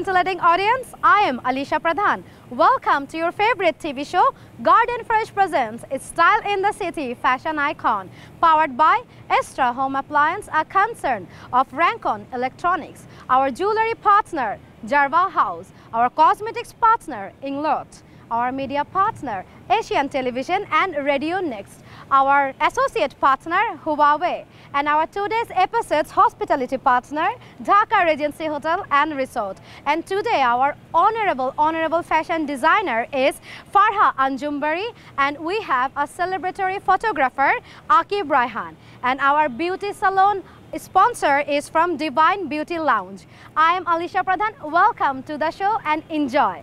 scintillating audience, I am Alisha Pradhan. Welcome to your favorite TV show, Garden Fresh presents Style in the City Fashion Icon, powered by Estra Home Appliance, a concern of Rancon Electronics, our jewelry partner, Jarva House, our cosmetics partner, Inglot, our media partner, Asian Television and Radio Next, our associate partner, Huawei, and our today's episode's hospitality partner, Dhaka Regency Hotel and Resort. And today our honorable fashion designer is Farha Anjumbari, and we have a celebratory photographer, Akib Raihan, and our beauty salon sponsor is from Divine Beauty Lounge. I am Alisha Pradhan. Welcome to the show and enjoy.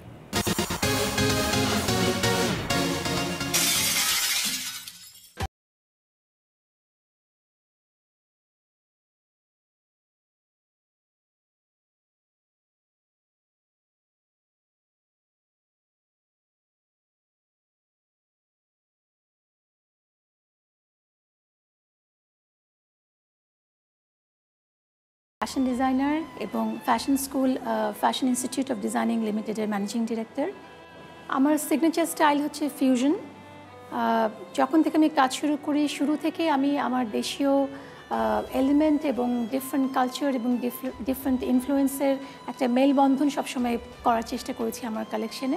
Fashion designer এবং fashion school fashion institute of designing limited এর managing director আমার signature style হচ্ছে fusion যখন থেকে আমি কাজ শুরু করি শুরু থেকে আমি আমার দেশীয় element এবং different culture এবং different influence এর একটা মেলবন্ধন সব সময় করার চেষ্টা করেছি আমার কালেকশনে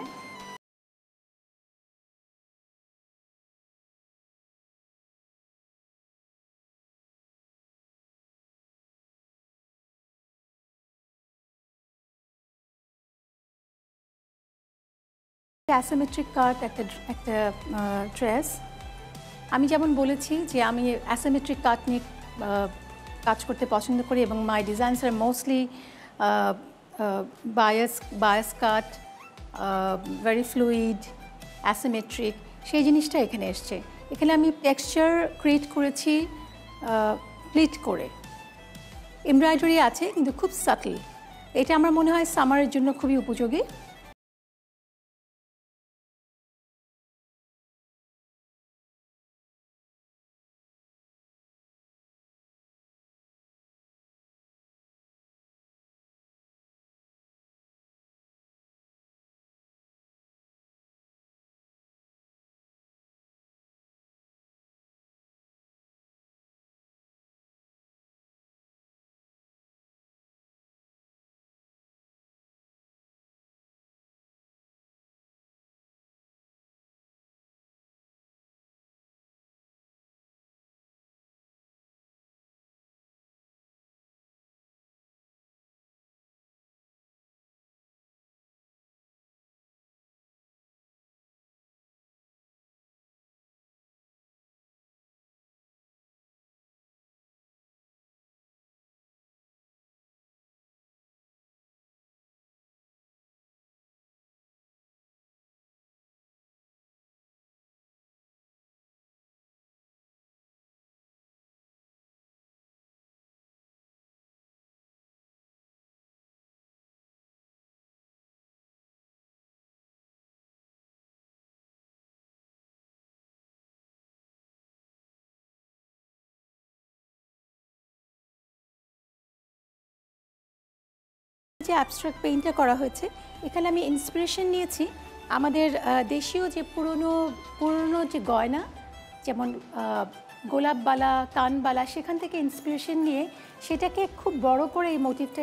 asymmetric cut একটা dress আমি যেমন বলেছি যে আমি asymmetric cut নিয়ে কাজ করতে পছন্দ করি এবং my designs are mostly bias cut very fluid asymmetric সেই জিনিসটা এখানে এসেছে এখানে আমি টেক্সচার ক্রিয়েট করেছি প্লিট করে এমব্রয়ডারি আছে কিন্তু খুব সাটল এটা আমার মনে হয় সামারের জন্য খুবই উপযোগী যে অ্যাবস্ট্রাক্ট পেইন্টটা করা হয়েছে এখানে আমি ইন্সপিরেশন নিয়েছি আমাদের দেশীয় যে পুরনো যে গয়না যেমন গোলাপবালা কানবালা সেখান থেকে ইন্সপিরেশন নিয়ে সেটাকে খুব বড় করে এই মোটিভটা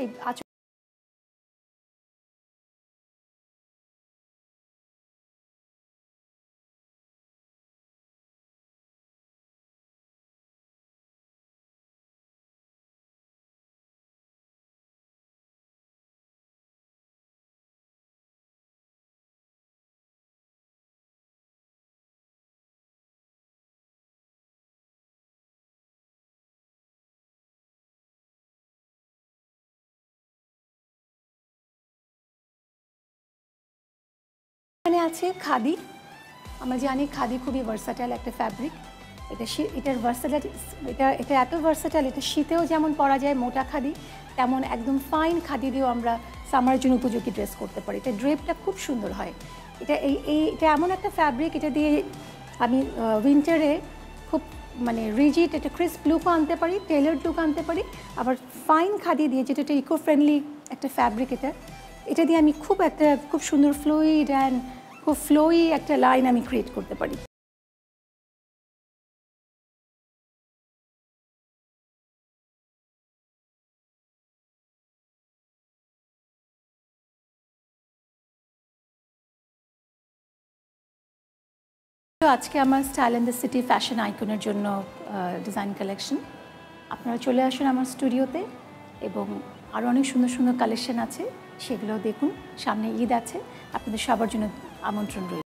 এখানে আছে খাদি আমরা জানি খাদি খুবই ভার্সাটাইল একটা ফ্যাব্রিক এটার ভার্সাটাইল এটা এত ভার্সাটাইল এটা শীতেও যেমন পরা যায় মোটা খাদি তেমন একদম ফাইন খাদি দিয়েও আমরা সামারের জন্য উপযোগী ড্রেস করতে পারি এটা ড্রেপটা খুব সুন্দর হয় এটা এমন একটা ফ্যাব্রিক এটা দিয়ে আমি উইন্টারে খুব মানে রিজিড একটা ক্রিস্প লুকও আনতে পারি টেলার্ড লুক আনতে পারি আবার ফাইন খাদি দিয়ে যেটা ইকো ফ্রেন্ডলি একটা ফ্যাব্রিক এটা এটা দিয়ে আমি খুব সুন্দর ফ্লুইড অ্যান্ড খুব ফ্লোই একটা লাইন আমি ক্রিয়েট করতে পারি। আজকে আমার style in the city fashion আইকনের জন্য ডিজাইন কালেকশন। আপনারা চলে আসুন আমার স্টুডিওতে এবং আরও অনেক সুন্দর সুন্দর কালেকশন আছে, সেগুলো দেখুন। সামনে ঈদ আছে, আপনাদের সবার জন্য আমন্ত্রণ রইল।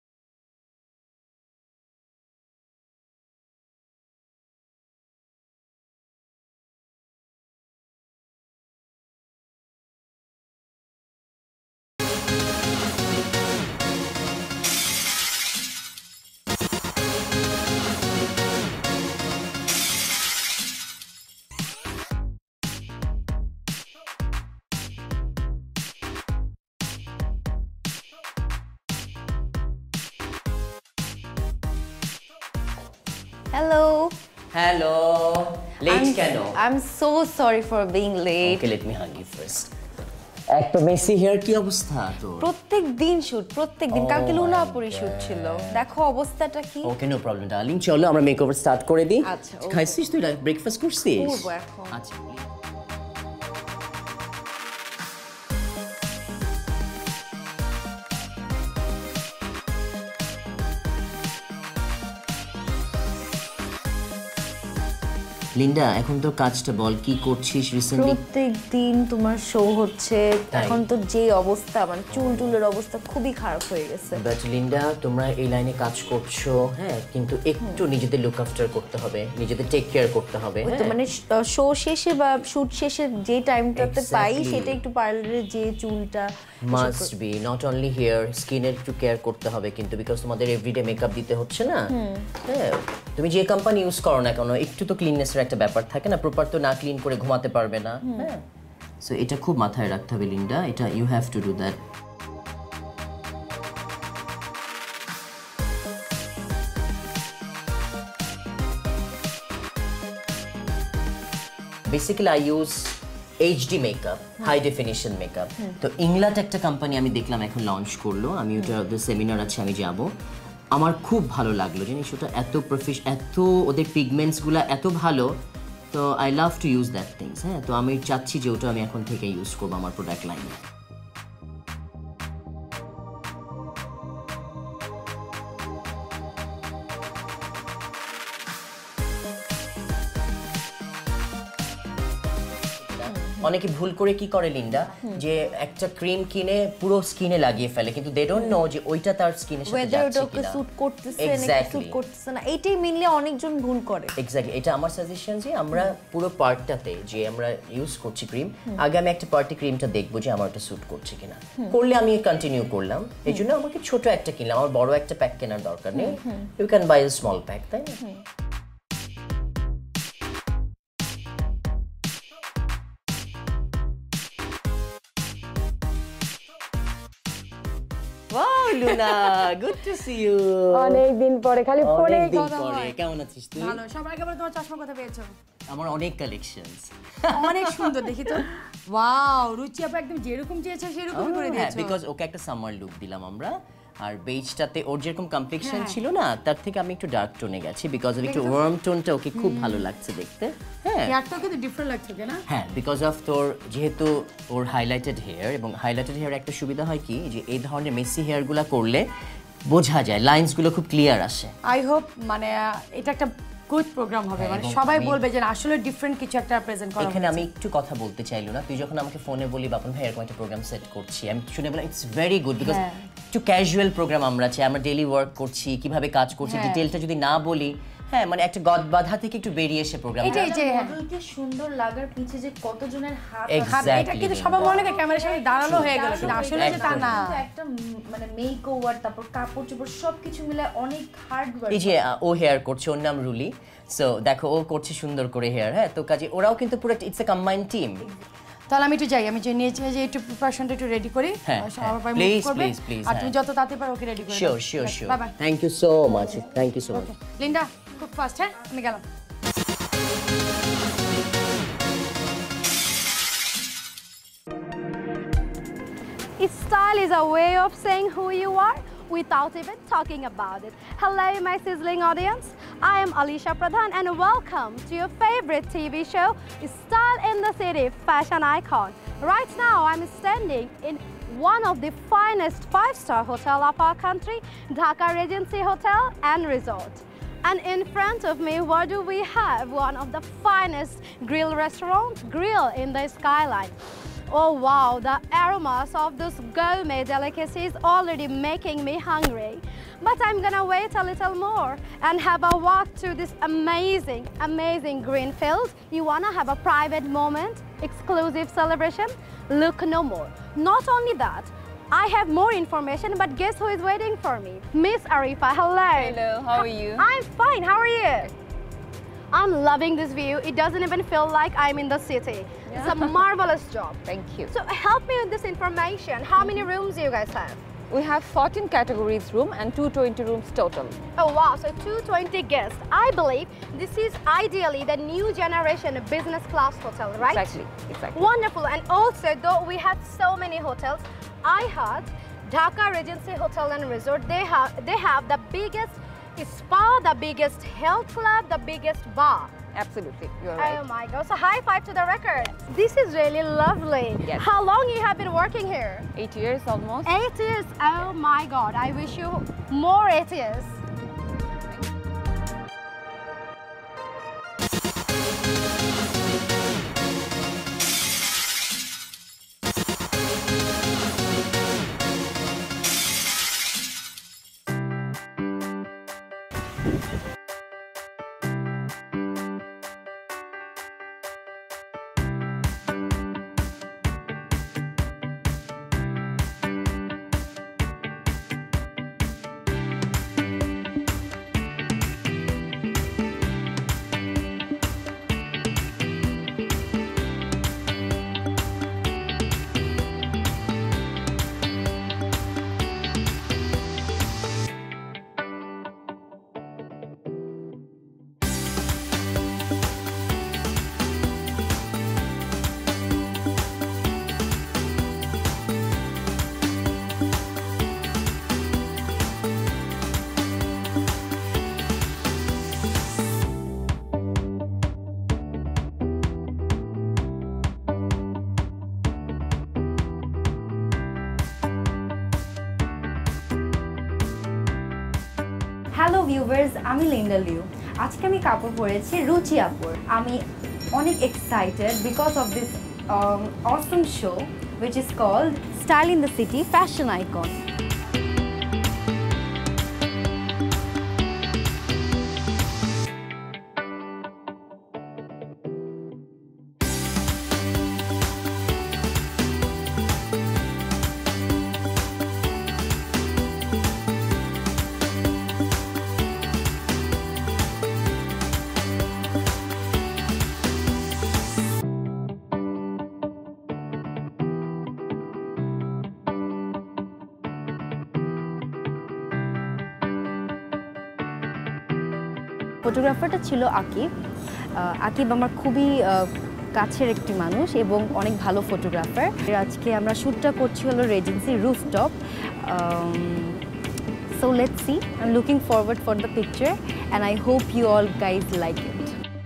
Hello. Hello. Late কেন? I'm so sorry for being late. Okay, let me hug you first. একটা মেসি হেয়ার কি অবস্থা তোর? প্রত্যেকদিন শুট, প্রত্যেকদিন। Oh কালকে লুনা my আপুরি শুট God. ছিল। দেখো অবস্থাটা কি? Okay, no problem, darling. চলো আমরা মেকওভার স্টার্ট করে দিই। আচ্ছা, okay. খাইছিস তুই? ব্রেকফাস্ট করছিস? করবো এখন। আচ্ছা। লিন্ডা, এখন তো কাজটা বল, কি করছিস রিসেন্টলি? প্রত্যেকদিন তোমার শো হচ্ছে। এখন তো যে অবস্থা, মানে চুলের অবস্থা খুবই খারাপ হয়ে গেছে। বাট লিন্ডা, তোমরা এই লাইনে কাজ করছো, হ্যাঁ, কিন্তু একটু নিজেদের লুক আফটার করতে হবে, নিজেদের টেক কেয়ার করতে হবে। ওই তো মানে শো শেষে বা শুট শেষে যে টাইমটাতে পাই, Exactly. সেটা একটু পার্লারে যে চুলটা must be not only hair, স্কিনের একটু কেয়ার করতে হবে কিন্তু, বিকজ তোমাদের এভরিডে মেকআপ দিতে হচ্ছে না। হ্যাঁ, তুমি যে কোম্পানি ইউজ করো না কেন, একটু তো ক্লিননেসের একটা ব্যাপার থাকে না, প্রপার তো না ক্লিন করে ঘুমাতে পারবে না। হ্যাঁ, সো এটা খুব মাথায় রাখতে হবে লিন্ডা, এটা you have to do that. Basically I use HD makeup, high definition makeup. তো ইংলাট একটা কোম্পানি আমি দেখলাম এখন লঞ্চ করলো, আমি ওটা সেমিনার আছে, আমি যাব। আমার খুব ভালো লাগলো জিনিস, ওটা এত এত ওদের পিগমেন্টসগুলো এত ভালো, তো I love to use that things. হ্যাঁ, তো আমি চাচ্ছি যে ওটা আমি এখন থেকে ইউজ করবো আমার প্রোডাক্ট লাইনে। অনেকে ভুল করে কি করে লিন্ডা, যে একটা ক্রিম কিনে পুরো স্কিনে লাগিয়ে ফেলে, কিন্তু দে ডোন্ট নো যে ওইটা তার স্কিনের সাথে ওয়েদার যাচ্ছে ওটাকে কিনা। স্যুট করতেছে নাকি স্যুট করতেছে না, এইটাই মেইনলি অনেকজন ভুল করে। এক্স্যাক্টলি, এটা আমার সাজেশন যে আমরা পুরো পার্টটাতে যে আমরা ইউজ করছি ক্রিম, আগে আমি একটা পার্টি ক্রিমটা দেখবো যে আমার ওটা স্যুট করছে কিনা, করলে আমি কন্টিনিউ করলাম। এই জন্য আমাকে ছোট একটা কিনলাম, আমার বড় একটা প্যাক কেনার দরকার নেই, you can buy a small pack, তাই না? Wow, Luna, good to see you. অনেকদিন পরে খালি ফোনে অনেকদিন কথা পরে, হয়। কেমন আছিস তুই? ভালো, সবাই কেবল তোমার চশমা কথা পেয়েছো। আমার অনেক কালেকশনস। অনেক সুন্দর দেখি তো। ওয়াও, রুচি আপা একদম যেরকম চেয়েছে সেরকমই করে হ্যাঁ, দিয়েছো। বিকজ ওকে একটা সামার লুক দিলাম আমরা, আর বেজটাতে ওর যেরকম কমপ্লেক্সন ছিল না, তার থেকে আমি একটু ডার্ক টোনে গেছি, বিকজ অফ একটু ওয়ার্ম টোনটা ওকে খুব ভালো লাগছে দেখতে। হ্যাঁ হেয়ারটাও কিন্তু ডিফারেন্ট লাগছে না? হ্যাঁ, বিকজ অফ তোর যেহেতু ওর হাইলাইটেড হেয়ার, এবং হাইলাইটেড হেয়ার একটা সুবিধা হয় কি, যে এই ধরনের মেসি হেয়ারগুলো করলে বোঝা যায়, লাইন্সগুলো খুব ক্লিয়ার আসে। আই হোপ মানে এটা একটা গুড প্রোগ্রাম হবে, মানে এবং সবাই আমি- বলবে যে আসলে ডিফারেন্ট কিছু একটা প্রেজেন্ট করা এখানে আমি একটু কথা বলতে চাইলো না, তুই যখন আমাকে ফোনে বলি বাপন ভাই এরকম একটা প্রোগ্রাম সেট করছি, আমি শুনে বললাম ইটস ভেরি গুড, বিকজ একটু ক্যাজুয়াল প্রোগ্রাম আমরা চাই, আমরা ডেইলি ওয়ার্ক করছি, কিভাবে কাজ করছি ডিটেলটা যদি না বলি, হ্যাঁ মানে একটা গদবাধা থেকে একটু বেরিয়ে এসে প্রোগ্রাম। এটাই যে মডেলকে সুন্দর লাগার পিছে যে কতজনের হাত এটা কিন্তু সবাই মনে করে ক্যামেরার সামনে দাঁড়ানো হয়ে গেল, কিন্তু আসলে যে তা না। একটা মানে মেকওভার, তারপর কাপড় চোপড় সবকিছু মিলে অনেক হার্ড ওয়ার্ক। এই যে ও হেয়ার করছে, ওর নাম রুলি, সো দেখো ও করছে সুন্দর করে হেয়ার। হ্যাঁ, তো কাজে ওরাও কিন্তু পুরো ইটস এ কম্বাইন্ড টিম। তাহলে আমি একটু যাই, আমি যে নিয়েছি যে একটু প্রিপারেশনটা একটু রেডি করি, হ্যাঁ, সবাই মুভ প্লিজ করবে, প্লিজ প্লিজ, আর তুমি যত তাড়াতাড়ি পারো ওকে রেডি করে sure sure sure, bye bye. Thank you so much, thank you so much. Linda খুব ফাস্ট, হ্যাঁ আমি গেলাম। It Style is a way of saying who you are without even talking about it. Hello, my sizzling audience. I am Alisha Pradhan and welcome to your favorite TV show, Style in the City, Fashion Icon. Right now, I'm standing in one of the finest five-star hotel of our country, Dhaka Regency Hotel and Resort. And in front of me, what do we have? One of the finest grill restaurants, Grill in the Skyline. Oh wow, the aromas of those gourmet delicacies already making me hungry. But I'm gonna wait a little more and have a walk through this amazing, amazing green field. You wanna have a private moment, exclusive celebration? Look no more. Not only that, I have more information, but guess who is waiting for me? Miss Arifa, hello. Hello, how are you? I'm fine, how are you? I'm loving this view. It doesn't even feel like I'm in the city. It's a marvelous job. Thank you. So help me with this information. How many rooms do you guys have? We have 14 categories room and 220 rooms total. Oh wow, so 220 guests. I believe this is ideally the new generation business class hotel, right? Exactly. Wonderful. And also, though we have so many hotels, I heard Dhaka Regency Hotel and Resort, they have the biggest spa, the biggest health club, the biggest bar. Absolutely, you're right. Oh my God, so high five to the record. This is really lovely. Yes. How long you have been working here? 8 years almost. 8 years, oh my God, I wish you more 8 years. Hello viewers, আমি Linda Liu. আজকে আমি কাপড় পরেছি রুচি আপুর। আমি অনেক excited because of this awesome show which is called Style in the City Fashion Icon. ফটোগ্রাফারটা ছিল আকিব। আকিব আমার খুবই কাছের একটি মানুষ এবং অনেক ভালো ফটোগ্রাফার। আজকে আমরা শ্যুটটা করছি হলো Regency rooftop. So let's see. I'm looking forward for the picture and I hope you all guys like it.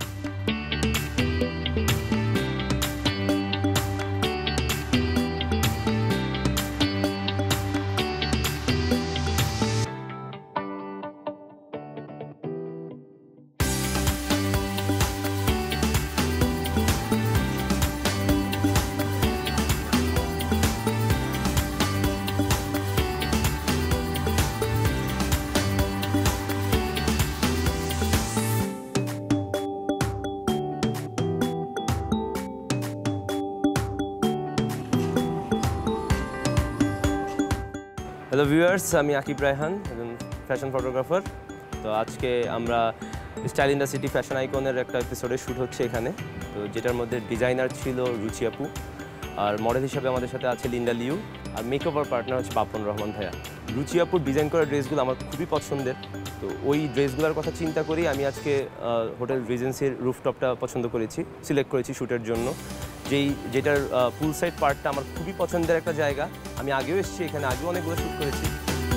Hello viewers, আমি আকিব রায়হান, একজন ফ্যাশন ফটোগ্রাফার। তো আজকে আমরা style in the city fashion আইকনের একটা এপিসোডে শ্যুট হচ্ছে এখানে। তো যেটার মধ্যে ডিজাইনার ছিল রুচি আপু, আর মডেল হিসাবে আমাদের সাথে আছে লিন্ডা লিউ, আর মেকওভার পার্টনার হচ্ছে বাপন রহমান ভাইয়া। রুচি আপুর ডিজাইন করা ড্রেসগুলো আমার খুবই পছন্দের। তো ওই ড্রেসগুলোর কথা চিন্তা করেই আমি আজকে হোটেল রিজেন্সির রুফটপটা পছন্দ করেছি, সিলেক্ট করেছি শ্যুটের জন্য। যেটার পুল সাইড পার্টটা আমার খুবই পছন্দের একটা জায়গা। আমি আগেও এসেছি এখানে, আগেও অনেকগুলো শ্যুট করেছি।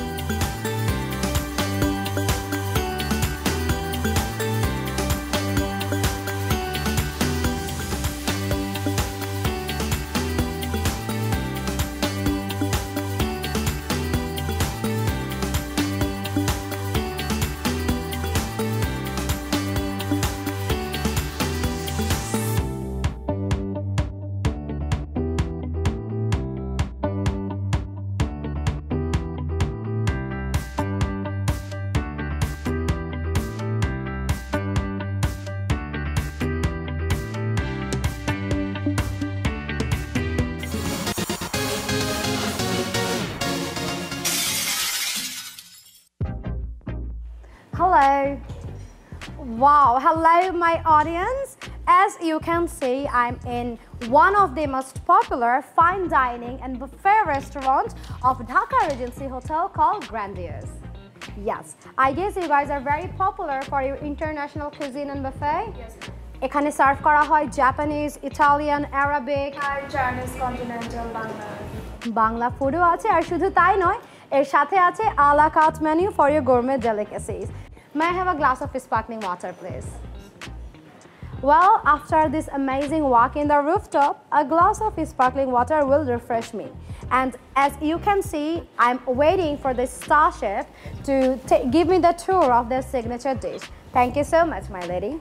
Hello. Wow, hello my audience. As you can see, I'm in one of the most popular fine dining and buffet restaurant of Dhaka Regency Hotel called Grandiose. Yes, I guess you guys are very popular for your international cuisine and buffet. Yes. এখানে serve করা হয় Japanese, Italian, Arabic, Chinese, continental, Bangla ফুডও আছে। আর শুধু তাই নয়, এর সাথে আছে a la carte menu for your gourmet delicacies. May I have a glass of sparkling water, please? Well, after this amazing walk in the rooftop, a glass of sparkling water will refresh me. And as you can see, I'm waiting for the star chef to give me the tour of their signature dish. Thank you so much, my lady.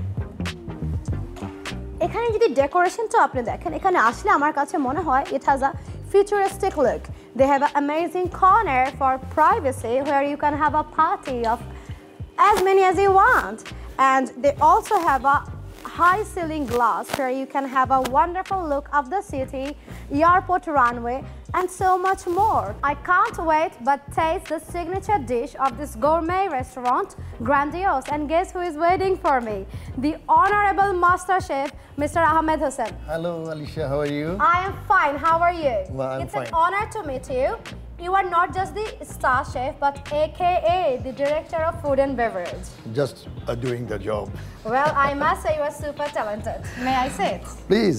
এখানে যদি ডেকোরেশনটা আপনি দেখেন, এখানে আসলে আমার কাছে মনে হয় it has a futuristic look. They have an amazing corner for privacy where you can have a party of as many as you want, and they also have a high ceiling glass where you can have a wonderful look of the city, airport runway, and so much more. I can't wait but taste the signature dish of this gourmet restaurant, Grandiose, and guess who is waiting for me? The honorable master chef, Mr. Ahmed Hussain. Hello Alicia, how are you? I am fine, how are you? Well, I'm it's fine. an honor to meet you. You are not just the star chef, but AKA the director of food and beverage. Just doing the job. Well, I must say you are super talented. May I say it? Please.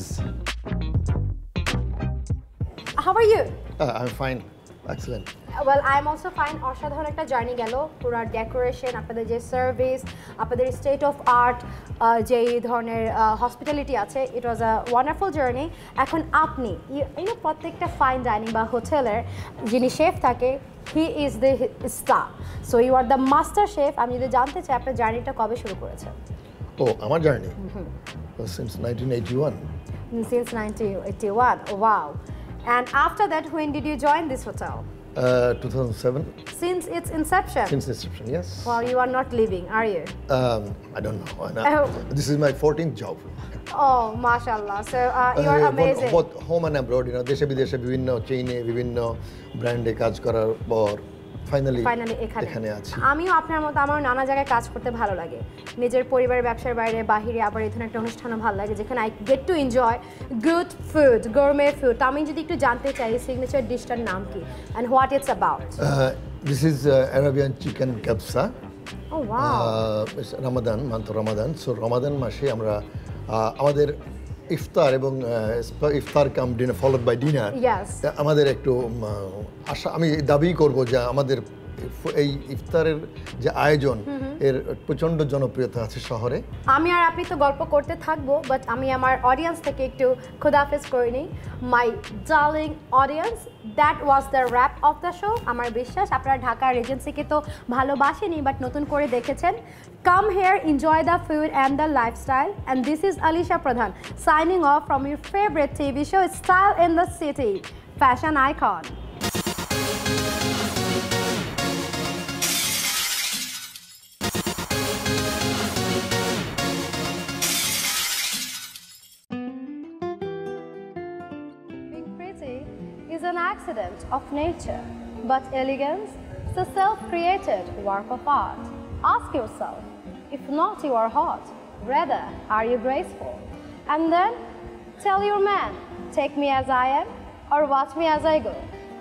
How are you? I'm fine. Excellent. Well, I'm also fine. অসাধারণ একটা journey গেল, পুরো decoration, আপনাদের যে service, আপনাদের state of art, যে ধরনের hospitality আছে, ইট ওয়াজ আ ওয়ান্ডারফুল জার্নি। এখন আপনি প্রত্যেকটা ফাইন ডাইনিং বা হোটেলের যিনি শেফ থাকে, he is the star, so you are the master chef. আমি যদি জানতে চাই আপনার জার্নিটা কবে শুরু করেছেন? আমার journey since 1981. Since 1981. Wow. And after that, when did you join this hotel? 2007. Since its inception? Since inception, yes. Well, you are not leaving, are you? I don't know. This is my 14th job. Oh, mashallah. So you are amazing. Both home and abroad, দেশে বিদেশে বিভিন্ন চেইনে বিভিন্ন ব্র্যান্ডে কাজ করার পর finally এখানে আছি। আমিও আপনার মতো, আমার নানা জায়গায় কাজ করতে ভালো লাগে, নিজের পরিবারের ব্যবসার বাইরে বাহিরে, আবার এখানে একটা অনুষ্ঠানও ভালো লাগে যেখানে I get to enjoy good food, gourmet food. আমি যদি একটু জানতে চাই সিগনেচার ডিশটার নাম কি and what it's about? This is Arabian chicken kabsa. Oh wow. Ramadan, month of Ramadan. So Ramadan মাসে আমরা আমাদের ইফতার এবং iftar cum dinner followed by dinner, আমাদের একটু আশা, আমি দাবি করব যে আমাদের এই ইফতারের যে আয়োজন এর প্রচন্ড জনপ্রিয়তা আছে শহরে। আমি আর আপনি তো গল্প করতে থাকবো, বাট আমি আমার অডিয়েন্স থেকে একটু খুদাফেজ করে নিই। My darling audience, that was the wrap of the show. আমার বিশ্বাস আপনারা ঢাকা রেজেন্সিকে তো ভালোবাসেনি, বাট নতুন করে দেখেছেন। Come here, enjoy the food and the lifestyle. And this is Alisha Pradhan signing off from your favorite TV show, Style in the City, Fashion Icon. Being pretty is an accident of nature, but elegance is a self-created work of art. Ask yourself, if not you are hot, rather are you graceful? And then tell your man, take me as I am or watch me as I go.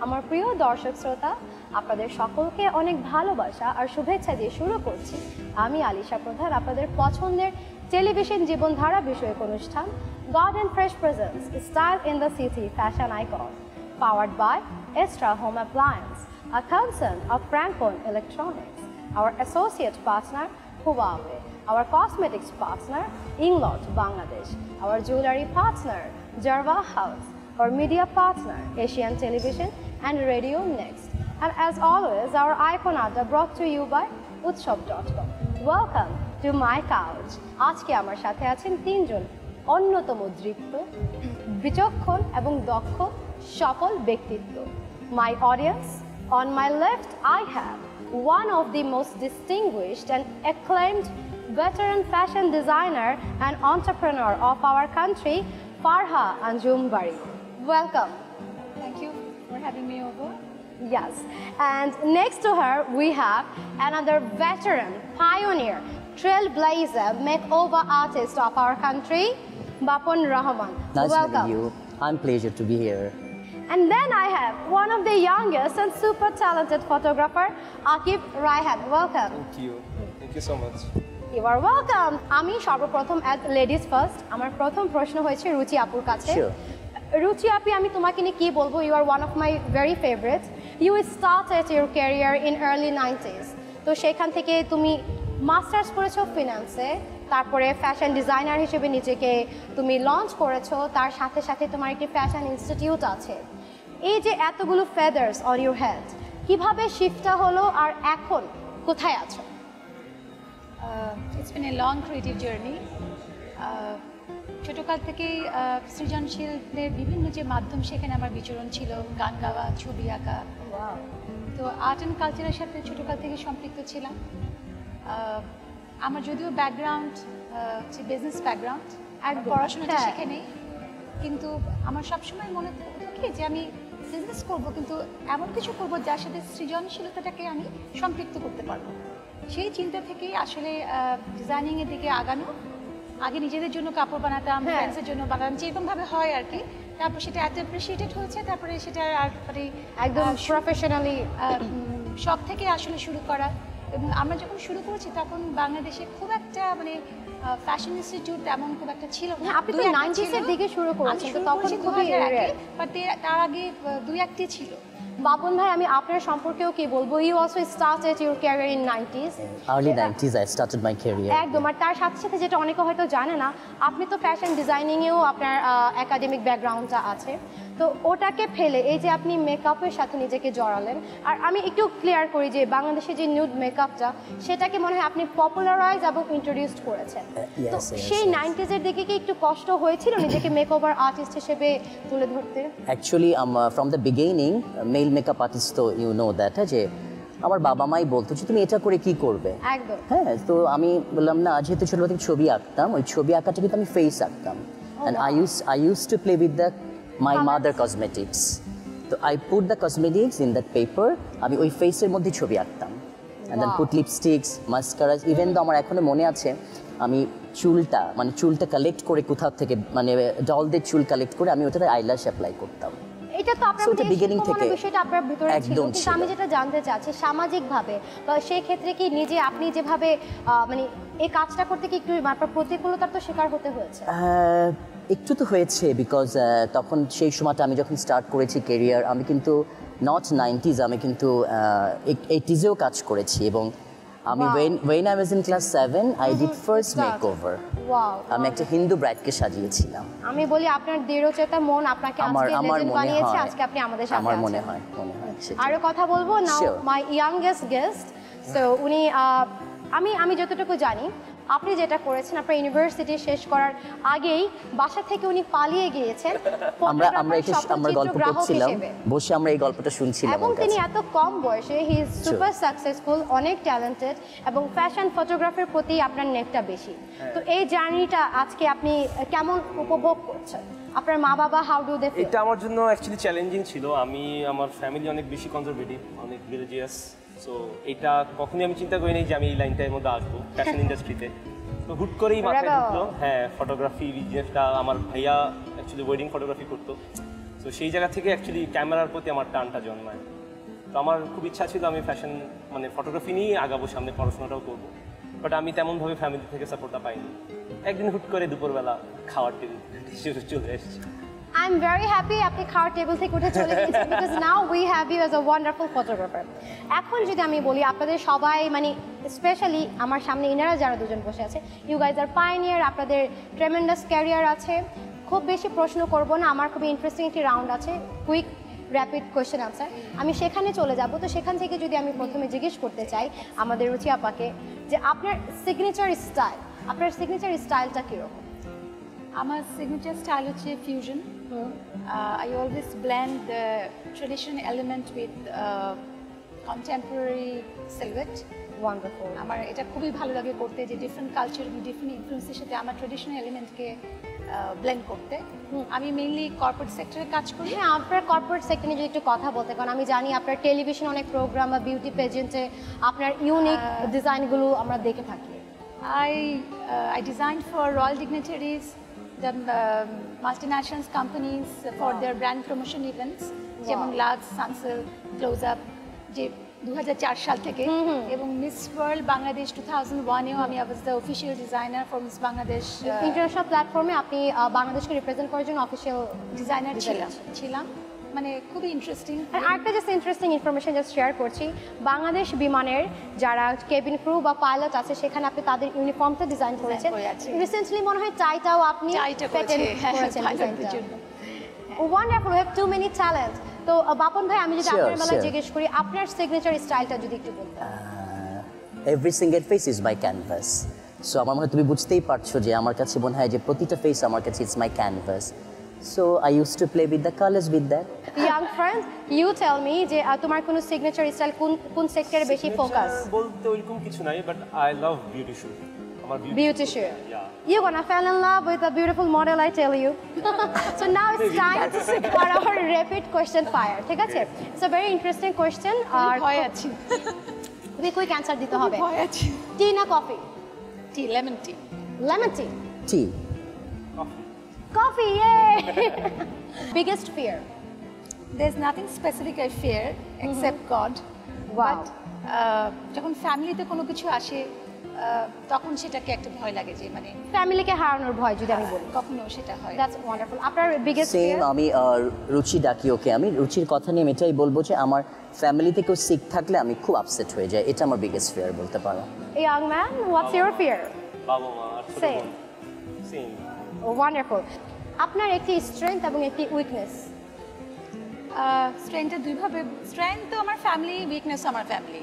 আমার প্রিয় দর্শক শ্রোতা, আপনাদের সকলকে অনেক ভালোবাসা আর শুভেচ্ছা দিয়ে শুরু করছি আমি আলিশা প্রধান, আপনাদের পছন্দের টেলিভিশন জীবনধারা বিষয়ক অনুষ্ঠান garden fresh presence style in the city fashion icon, powered by Estra Home Appliance, a concern of Francon Electronics, our associate partner Huawei, our cosmetics partner Inglot Bangladesh, our jewelry partner Jarva House, our media partner Asian Television and Radio Next, and as always our Icon Adda brought to you by Utshop.com. Welcome to my couch. আজকে আমার সাথে আছেন তিনজন অন্যতম দৃপ্ত, বিচক্ষণ এবং দক্ষ সফল ব্যক্তিত্ব। My audience, on my left I have one of the most distinguished and acclaimed veteran fashion designer and entrepreneur of our country, Farha Anjum Bari. Welcome. Thank you for having me over. Yes, and next to her we have another veteran, pioneer, trailblazer, makeover artist of our country, Bapun Rahman. Nice Welcome. meeting you. I'm pleasure to be here. And then I have one of the youngest and super talented photographer, Akib Raihan. Welcome. Thank you. Thank you so much. You are welcome. আমি সর্বপ্রথম as ladies first, আমার প্রথম প্রশ্ন হয়েছে রুচি আপুর কাছে। Sure. রুচি আপি, আমি তোমাকে নিয়ে কি বলবো, you are one of my very favorites. You started your career in early 90s. তো সেখান থেকে তুমি মাস্টার্স করেছো ফিনান্সে, তারপরে ফ্যাশন ডিজাইনার হিসেবে নিজেকে তুমি লঞ্চ করেছো, তার সাথে সাথে তোমার একটি ফ্যাশন ইনস্টিটিউট আছে। এই যে এতগুলো ফেদার্স অন ইউর হেড, কিভাবে শিফটটা হলো আর এখন কোথায় আছো? It's been a long creative journey. ছোটকাল থেকেই সৃজনশীলদের বিভিন্ন যে মাধ্যম সেখানে আমার বিচরণ ছিল, গান গাওয়া, ছবি আঁকা। তো আর্ট অ্যান্ড কালচারের সাথে ছোটকাল থেকে সম্পৃক্ত ছিলাম। আমার যদিও ব্যাকগ্রাউন্ড হচ্ছে বিজনেস ব্যাকগ্রাউন্ড, আর পড়াশোনাটা শিখে নেই, কিন্তু আমার সবসময় মনে হতো কি যে আমি বিজনেস করবো, কিন্তু এমন কিছু করবো যার সাথে সৃজনশীলতাটাকে আমি সম্পৃক্ত করতে পারবো। সেই চিন্তা থেকেই আসলে ডিজাইনিংয়ের দিকে আগানো। আগে নিজেদের জন্য কাপড় বানাতাম, ফ্রেন্ডসের জন্য বানাতাম, যেরকমভাবে হয় আর কি। তারপর সেটা এত অ্যাপ্রিসিয়েটেড হয়েছে, তারপরে সেটা আর মানে একদম প্রফেশনালি শখ থেকে আসলে শুরু করা। এবং আমরা যখন শুরু করেছি তখন বাংলাদেশে খুব একটা মানে ফ্যাশন ইনস্টিটিউট তেমন খুব একটা ছিল না। আপনি তো 90s এর দিকে শুরু করেছেন, তো তখন খুবই রেয়ার, বাট তার আগে দুই একটি ছিল। বাপন ভাই, আমি আপনার সম্পর্কেও কি বলবো, you also started your career in 90s। Early 90s I started my career. একদম, আর তার সাথে সাথে যেটা অনেকে হয়তো জানে না, আপনি তো ফ্যাশন ডিজাইনিংয়েও আপনার একাডেমিক ব্যাকগ্রাউন্ডটা আছে। তো ওটাকে ফেলে এই যে আপনি মেকআপের সাথে নিজেকে জড়ালেন, আর আমি একটু ক্লিয়ার করি যে বাংলাদেশে যে নিউড মেকআপটা, সেটাকে মনে হয় আপনি পপুলারাইজ এবং ইন্ট্রোডিউস করেছেন। তো সেই 90s এর দিকে কি একটু কষ্ট হয়েছিল নিজেকে মেকওভার আর্টিস্ট হিসেবে তুলে ধরতে? Actually, from the beginning, male makeup artist, তো you know that, যে আমার বাবা মাই বলতো যে তুমি এটা করে কি করবে। একদম। হ্যাঁ, তো আমি বললাম না, যেহেতু ছোটবেলা থেকে ছবি আঁকতাম, ওই ছবি আঁকাটা কিন্তু আমি ফেস আঁকতাম। And I used to play with my mother cosmetics. So I put the cosmetics in that paper, আমি ওই ফেসের মধ্যে ছবি আঁকতাম। And then put lipsticks, mascaras, even though আমার এখনো মনে আছে, আমি চুলটা কালেক্ট করে কোথাও থেকে, মানে ডল দিয়ে চুল কালেক্ট করে আমি ওটাতে আইল্যাশ অ্যাপ্লাই করতাম। এটা তো আপনার বিগিনিং থেকে বিষয়টা আপনার ভিতরে ছিল, কিন্তু আমি যেটা জানতে চাচ্ছি সামাজিকভাবে বা সেই ক্ষেত্রে কি নিজে আপনি যেভাবে মানে এই কাজটা করতে কি একটু আপনার প্রতিকূলতার তো শিকার হতে হয়েছে? একটু তো হয়েছে, বিকজ তখন সেই সময়টা আমি যখন স্টার্ট করেছি ক্যারিয়ার, আমি কিন্তু নট 90s, আমি কিন্তু 80s-এও কাজ করেছি। এবং আমি when I was in class 7 I did first makeover. আমি একটা হিন্দু ব্রাইডকে সাজিয়েছিলাম। আমি বলি আপনার দৃঢ়চেতা মন আপনাকে আজকে লেজেন্ড বানিয়েছে, আজকে আপনি আমাদের সাথে আছেন। আমার মনে হয় আরো কথা বলবো now, my youngest guest. So উনি আমি যতটুকু জানি, আপনি যেটা করেছেন আপনার ইউনিভার্সিটি শেষ করার আগেই বাসা থেকে উনি পালিয়ে গিয়েছেন। আমরা গল্প করছিলাম, বসে আমরা এই গল্পটা শুনছিলাম। এবং তিনি এত কম বয়সে হি ইজ সুপার সাকসেসফুল, অনেক ট্যালেন্টেড, এবং ফ্যাশন ফটোগ্রাফির প্রতি আপনার নেকটা বেশি। তো এই জার্নিটা আজকে আপনি কেমন উপভোগ করছেন? আপনার মা বাবা হাউ ডু দে ফিল? এটা আমার জন্য অ্যাকচুয়ালি চ্যালেঞ্জিং ছিল। আমার ফ্যামিলি অনেক বেশি কনজারভেটিভ, অনেক রিলিজিয়াস। সো এটা কখনোই আমি চিন্তা করিনি যে আমি এই লাইনটার মধ্যে আসবো ফ্যাশন ইন্ডাস্ট্রিতে। তো হুট করেই মাথায় ঢুকলো, হ্যাঁ, ফটোগ্রাফি বিজনেসটা। আমার ভাইয়া অ্যাকচুয়ালি ওয়েডিং ফটোগ্রাফি করতো, তো সেই জায়গা থেকে অ্যাকচুয়ালি ক্যামেরার প্রতি আমার টানটা জন্মায়। তো আমার খুব ইচ্ছা ছিল আমি ফ্যাশন মানে ফটোগ্রাফি নিয়েই আগাবো, সামনে পড়াশোনাটাও করবো, বাট আমি তেমনভাবে ফ্যামিলি থেকে সাপোর্টটা পাইনি। একদিন হুট করে দুপুরবেলা খাওয়ার টেবিল চলে এসেছি। I'm very happy আপনি খাওয়ার টেবিল থেকে উঠে চলে গেছেন because now we have you as a wonderful photographer. এখন যদি আমি বলি আপনাদের সবাই মানে স্পেশালি আমার সামনে ইনারা যারা দুজন বসে আছে, ইউ গাইজ আর পাইনিয়ার, আপনাদের ট্রেমেন্ডাস ক্যারিয়ার আছে। খুব বেশি প্রশ্ন করব না, আমার খুবই ইন্টারেস্টিং একটি রাউন্ড আছে, কুইক র্যাপিড কোয়েশ্চেন আনসার, আমি সেখানে চলে যাব। তো সেখান থেকে যদি আমি প্রথমে জিজ্ঞেস করতে চাই আমাদের রুচি আপাকে যে আপনার সিগনেচার স্টাইলটা কীরকম? আমার সিগনেচার স্টাইল হচ্ছে fusion. I always blend the traditional element with contemporary silhouette. Wonderful. আমার এটা খুবই ভালো লাগে করতে, যে ডিফারেন্ট কালচার ডিফারেন্ট ইনফ্লুয়েন্সের সাথে আমার ট্রেডিশনাল এলিমেন্টকে ব্লেন্ড করতে। আমি মেইনলি কর্পোরেট সেক্টরে কাজ করি। হ্যাঁ, আপনার কর্পোরেট সেক্টর নিয়ে যদি একটু কথা বলতে, কারণ আমি জানি আপনার টেলিভিশন অনেক প্রোগ্রাম বা বিউটি পেজেন্টে আপনার ইউনিক ডিজাইনগুলো আমরা দেখে থাকি। I designed for royal dignitaries, the multinational companies for their brand promotion events, যেমন Lux, Sunsilk, Close Up, যে 2004 সাল থেকে, এবং মিস ওয়ার্ল্ড বাংলাদেশ 2001-এও আমি was the official designer for Miss Bangladesh. International প্ল্যাটফর্মে আপনি বাংলাদেশকে রিপ্রেজেন্ট করার জন্য অফিশিয়াল ডিজাইনার ছিলাম। মানে খুবই ইন্টারেস্টিং। আরেকটা just interesting information just share করছি, বাংলাদেশ বিমানের যারা কেবিন ক্রু বা পাইলট আছে সেখানে আপনি তাদের ইউনিফর্মটা ডিজাইন করেছেন। রিসেন্টলি মনে হয় টাইটাও আপনি করেছেন ডিজাইনটা। Wonderful, we have too many talent. তো বাপন ভাই, আমি যদি আপনার বেলায় জিজ্ঞেস করি আপনার সিগনেচার স্টাইলটা যদি একটু বলতেন। Every single face is my canvas. So আমার মনে হয় তুমি বুঝতেই পারছো যে আমার কাছে মনে হয় যে প্রতিটা ফেস আমার কাছে it's my canvas. So I used to play with the colors with that. Young friend, you tell me যে তোমার কোন সিগনেচার স্টাইল কোন সেক্টরে বেশি ফোকাস? বলতে ওইরকম কিছু নাই, but I love beauty shoot. আমার beauty shoot. You're gonna fall in love with a beautiful model, I tell you. So now it's time for our rapid question fire. ঠিক আছে? It's a very interesting question. আর ভয় আছি। তুমি quick answer দিতে হবে। ভয় আছি। টি না coffee? Tea, lemon tea. Lemon tea? Tea. Coffee, yay! Biggest fear? There's nothing specific I fear except God. Wow. But যখন ফ্যামিলিতে কোনো কিছু আসে তখন সেটাকে একটা ভয় লাগে, যে মানে ফ্যামিলিকে হারানোর ভয় যদি আমি বলি, কখনো সেটা হয়। That's wonderful. আপনার biggest fear? আমি রুচি ডাকি ওকে, আমি রুচির কথা নিয়ে এটাই বলবো যে আমার ফ্যামিলিতে কেউ সিক থাকলে আমি খুব আপসেট হয়ে যাই, এটা আমার বিগেস্ট ফিয়ার বলতে পারো। Young man, what's your fear? বাবা মা আর ছোট বোন। সেম। ওয়ান্ডারফুল। আপনার একটি স্ট্রেংথ এবং একটি উইকনেস? স্ট্রেংথটা দুইভাবে, স্ট্রেংথ তো আমার ফ্যামিলি, উইকনেস আমার ফ্যামিলি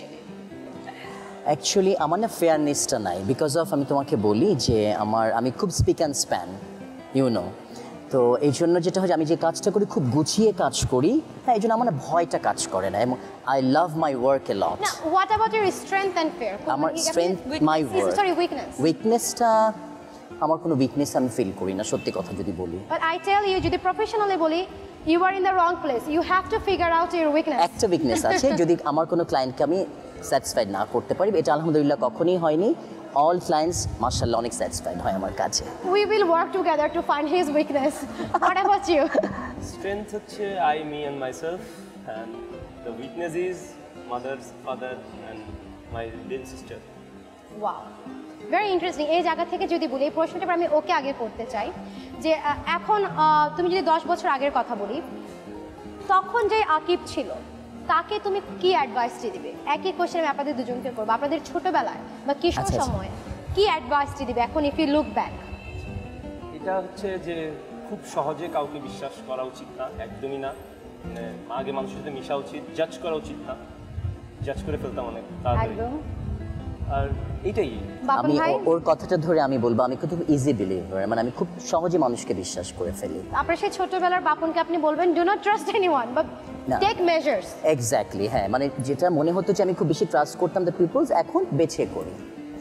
অ্যাকচুয়ালি আমার না ফেয়ারনেসটা নাই, বিকজ অফ আমি তোমাকে বলি যে আমি খুব স্পিক অ্যান্ড স্প্যান, ইউনো। তো এই জন্য যেটা হয় আমি যে কাজটা করি খুব গুছিয়ে কাজ করি, হ্যাঁ, এই জন্য আমার না ভয়টা কাজ করে না, এবং I love my work a lot. What about your strength and fear? আমার strength my work. Sorry, weakness? উইকনেসটা আমার কোনো উইকনেস আমি ফিল করি না, সত্যি কথা যদি বলি। বাট আই টেল ইউ, যদি প্রফেশনালি বলি, you are in the wrong place, you have to figure out your weakness. একটা উইকনেস আছে, যদি আমার কোনো ক্লায়েন্টকে আমি স্যাটিসফাইড না করতে পারি, এটা আলহামদুলিল্লাহ কখনোই হয়নি, অল ক্লায়েন্টস মাশাআল্লাহ অনেক স্যাটিসফাইড হয় আমার কাছে। We will work together to find his weakness. What about you? Strength হচ্ছে I, me and myself, and the weakness is mother, father and my little sister. Wow, very interesting. এই জায়গা থেকে যদি বলি, এই প্রশ্নটা আমি ওকে আগে করতে চাই যে এখন তুমি যদি 10 বছর আগের কথা বলি, তখন যে আকিব ছিল তাকে তুমি কি অ্যাডভাইসটি দিবে? একই কোশ্চেন আমি আপনাদের দুজনকে করবো। আপনাদের ছোটবেলায় বা কিশোর সময়ে কি অ্যাডভাইসটি দিবে এখন, ইফ ইউ লুক ব্যাক? এটা হচ্ছে যে খুব সহজে কাউকে বিশ্বাস করা উচিত না, একদমই না। মানে আগে মানুষের সাথে মিশা উচিত, জাজ করা উচিত না, জাজ করে ফেলতাম অনেক তাড়াতাড়ি। আর এটাই আমি ওর কথাটা ধরে আমি বলবো আমি খুব ইজি বিলিভার, মানে আমি খুব সহজে মানুষকে বিশ্বাস করে ফেলি। আপনার সেই ছোটবেলার বাপনকে আপনি বলবেন do not trust anyone but take measures. Exactly, হ্যাঁ, মানে যেটা মনে হতো যে আমি খুব বেশি ট্রাস্ট করতাম দ্য পিপলস, এখন বেছে করি।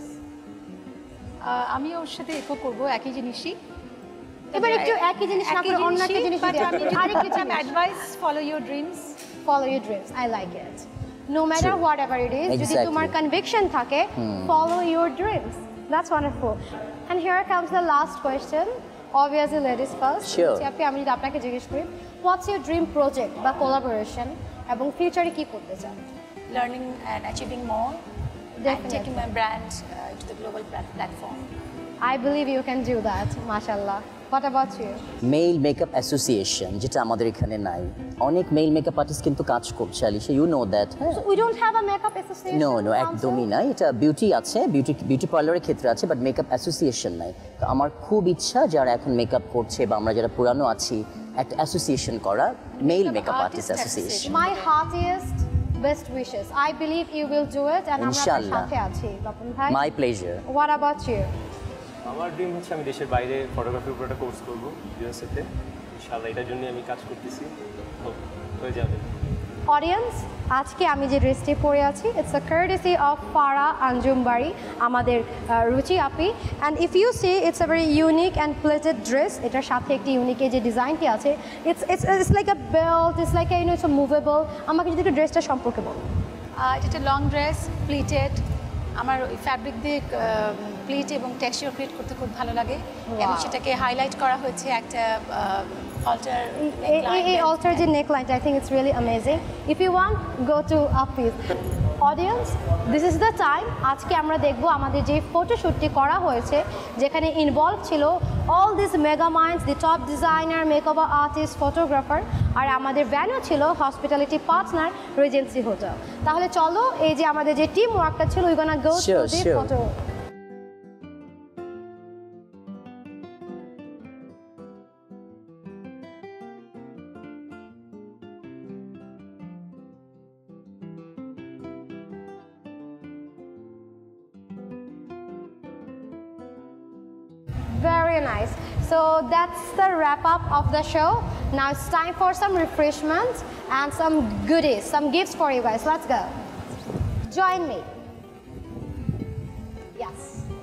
আমি ওর সাথে ইকো করবো একই জিনিসই। এবার একটু একই জিনিস না করে অন্য একটা জিনিস দিই। আরেকটা advice, follow your dreams. Follow your dreams, I like it. No matter whatever it is, যদি তোমার conviction থাকে, follow your dreams. That's wonderful. And here comes the last question. obviously ladies first. Sure. আপনি আমি যদি আপনাকে জিজ্ঞেস করি what's your dream project বা collaboration এবং ফিউচারে কি করতে চান? Learning and achieving more. And taking my brand to the global platform. I believe you can do that, mashallah. What about you? Male makeup association, যেটা আমাদের এখানে নাই। অনেক মেল মেকআপ আর্টিস্ট কিন্তু কাজ করছে Alisha, you know that. So we don't have a makeup association? No একদমই নাই। এটা বিউটি আছে, বিউটি পার্লারের ক্ষেত্রে আছে, বাট মেকআপ অ্যাসোসিয়েশন নাই। তো আমার খুব ইচ্ছা যারা এখন মেকআপ করছে বা আমরা যারা পুরানো আছি একটা অ্যাসোসিয়েশন করা, male makeup artist association. My heartiest best wishes. I believe you will do it and আমরা আপনার সাথে আছি বাপন ভাই। My pleasure. What about you? আমার ড্রিম হচ্ছে আমি দেশের বাইরে ফটোগ্রাফির উপর একটা কোর্স করব ইউএসএতে। ইনশাআল্লাহ এটার জন্য আমি কাজ করতেছি, হয়ে যাবে। অডিয়েন্স, আজকে আমি যে ড্রেসটি পরে আছি ইটস আ কার্টেসি অফ ফারা আঞ্জুমবাড়ি, আমাদের রুচি আপি। And if you see it's a very unique and pleated dress. এটার সাথে একটি ইউনিক যে ডিজাইনটি আছে it's like a belt, it's like it's a movable. আমাকে যদি একটু ড্রেসটা সম্পর্কে বলো। এটা একটা লং ড্রেস, প্লিটেড। আমার ওই ফ্যাব্রিক দিয়ে প্লিট এবং টেক্সচার ক্রিয়েট করতে খুব ভালো লাগে এবং সেটাকে হাইলাইট করা হয়েছে একটা altar neckline. Altar the neckline, I think it's really amazing. If you want, go to Apis. Audience, this is the time. আজকে আমরা দেখব আমাদের যে ফটোশুটটি করা হয়েছে যেখানে ইনভলভ ছিল all these mega minds, the top designer, makeover artist, photographer, আর আমাদের ভ্যানু ছিল হসপিটালিটি পার্টনার রিজেন্সি হোটেল। তাহলে চলো এই যে আমাদের যে টিম ওয়ার্কটা ছিল we gonna go to the photo. Very nice. So that's the wrap up of the show. Now it's time for some refreshments and some goodies, some gifts for you guys. Let's go. Join me. Yes.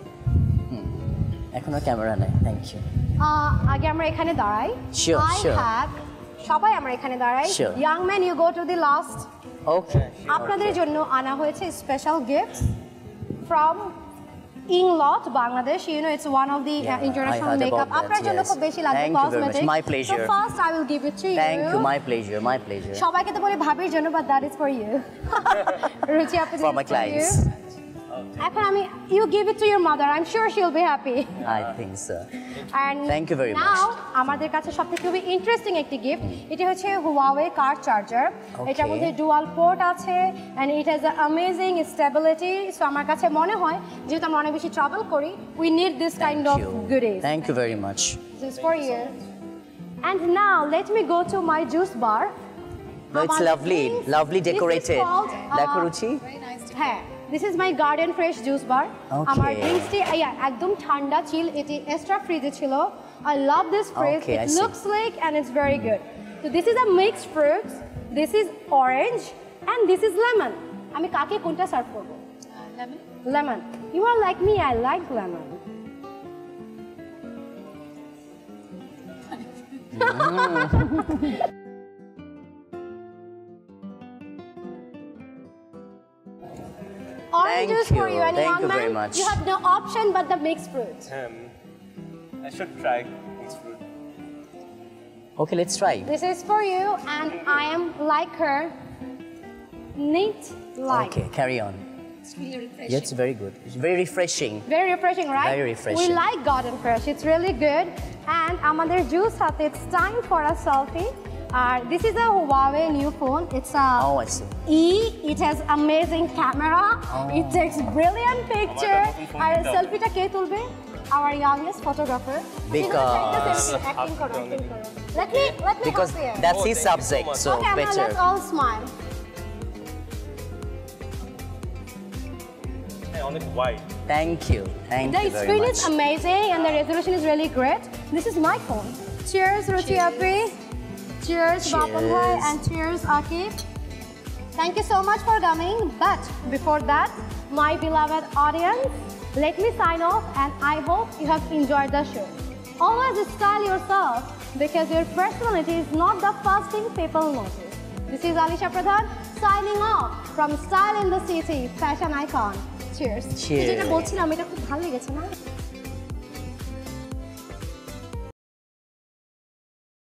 এখনো camera নাই, thank you. আগে আমরা এখানে দাঁড়াই। Sure, sure. সবাই আমরা এখানে দাঁড়াই। Sure. Young man, you go to the last. Okay. আপনাদের জন্য আনা হয়েছে special gifts from Inglot, Bangladesh. You know, it's one of the international makeup. আপনার জন্য খুব বেশি লাগবে cosmetics. My pleasure. So first I will give it to you. Thank you, my pleasure, my pleasure. সবাইকে তো বলি ভাবির জন্য, but that is for you. রুচি আপু, for my clients. এখন আমি you give it to your mother. I'm sure she'll be happy. I think so. And thank you very much. Now আমাদের কাছে সবথেকে খুবই ইন্টারেস্টিং একটি গিফট। এটা হচ্ছে Huawei car charger. এটার মধ্যে ডুয়াল পোর্ট আছে and it has an amazing stability. So আমার কাছে মনে হয় যেহেতু আমরা অনেক বেশি ট্রাভেল করি, we need this kind of goodies. Thank you very much. This is for you. And now let me go to my juice bar. No, it's lovely decorated. দেখো রুচি। Very nice. হ্যাঁ, this is my Garden Fresh juice bar. আমার ড্রিঙ্কসটি একদম ঠান্ডা চিল, এটি extra ফ্রিজে ছিল। I love this fridge. It looks slick and it's very good. So this is a mixed fruit. This is orange and this is lemon. আমি কাকে কোনটা serve করব? Lemon. Lemon. You are like me, I like lemon. Orange juice for you, and thank young you very man, much. you have no option but the mixed fruit. I should try mixed fruit. Okay, let's try. This is for you, and I am like her. Neat like. Okay, carry on. It's really refreshing. Yeah, it's very good. It's very refreshing. Very refreshing, right? Very refreshing. We like Garden Fresh. It's really good. And আমাদের juice হাতে, it's time for a selfie. This is a Huawei new phone. It's a I see. It has amazing camera. It takes brilliant picture. আর selfie-টা কে তুলবে? Our youngest photographer. Because acting করো. Let me because help you. that's his subject, so okay, better. Let's all smile. অনেক wide. Thank you very much. The screen is amazing and the resolution is really great. This is my phone. Cheers, Ruchi Api. Cheers, Bapan Bhai, and cheers, Akif. Thank you so much for coming. But before that, my beloved audience, let me sign off, and I hope you have enjoyed the show. Always style yourself because your personality is not the first thing people notice. This is Alisha Pradhan signing off from Style in the City, fashion icon. Cheers. Cheers. যেটা বলছিলাম এটা খুব ভালো লেগেছে না?